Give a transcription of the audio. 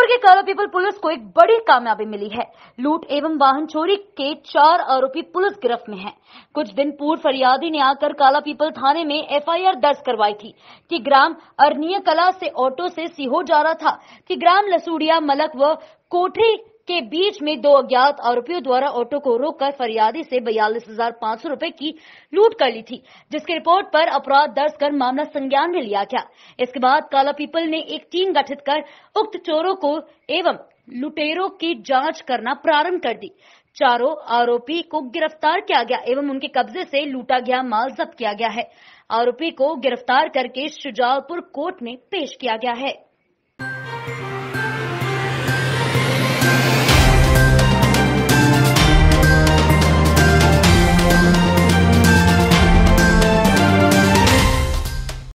रामपुर के कालापीपल पुलिस को एक बड़ी कामयाबी मिली है। लूट एवं वाहन चोरी के 4 आरोपी पुलिस गिरफ्त में हैं। कुछ दिन पूर्व फरियादी ने आकर कालापीपल थाने में एफआईआर दर्ज करवाई थी कि ग्राम अरनिया कला से ऑटो से सीहोर जा रहा था कि ग्राम लसूड़िया मलक व कोठरी के बीच में 2 अज्ञात आरोपियों द्वारा ऑटो को रोककर फरियादी से 42,500 रुपए की लूट कर ली थी, जिसकी रिपोर्ट पर अपराध दर्ज कर मामला संज्ञान में लिया गया। इसके बाद कालापीपल ने एक टीम गठित कर उक्त चोरों को एवं लुटेरों की जांच करना प्रारंभ कर दी। चारों आरोपी को गिरफ्तार किया गया एवं उनके कब्जे से लूटा गया माल जब्त किया गया है। आरोपी को गिरफ्तार करके शुजालपुर कोर्ट में पेश किया गया है।